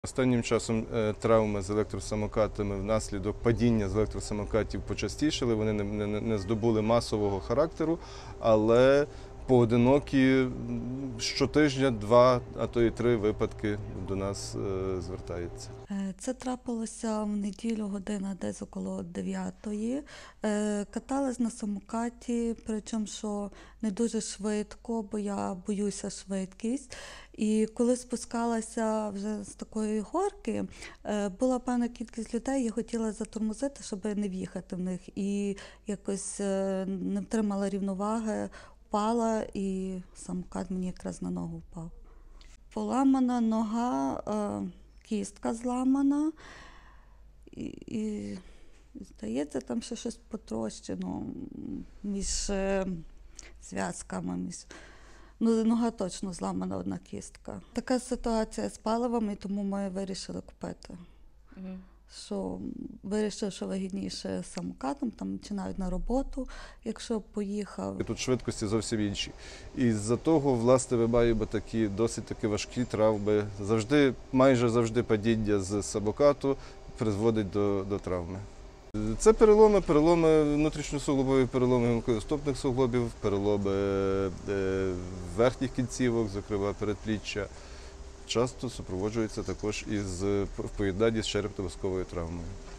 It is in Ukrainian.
Останнім часом травми з електросамокатами внаслідок падіння з електросамокатів почастішили, вони не здобули масового характеру, але поодинокі щотижня 2, а то і 3 випадки до нас звертаються. Це трапилося в неділю, година десь около 9-ї. Каталась на самокаті, причому що не дуже швидко, бо я боюся швидкість. І коли спускалася вже з такої горки, була певна кількість людей, я хотіла затормозити, щоб не в'їхати в них. І якось не втримала рівноваги, впала і самокат мені якраз на ногу впав. Поламана нога, кістка зламана і здається, там ще щось потрощено між зв'язками. Ну, нога точно зламана, одна кістка. Така ситуація з паливом, і тому ми вирішили купити. Що вирішили, що вигідніше самокатом, там починають на роботу, якщо поїхав. Тут швидкості зовсім інші. І з-за того, власне, ви маємо досить такі важкі травми. Майже завжди падіння з самокату призводить до травми. Це переломи внутрішньосуглобові, переломи гомілково-стопних суглобів, переломи верхніх кінцівок, зокрема передпліччя. Часто супроводжується також із в поєднанні з черепно-мозковою травмою.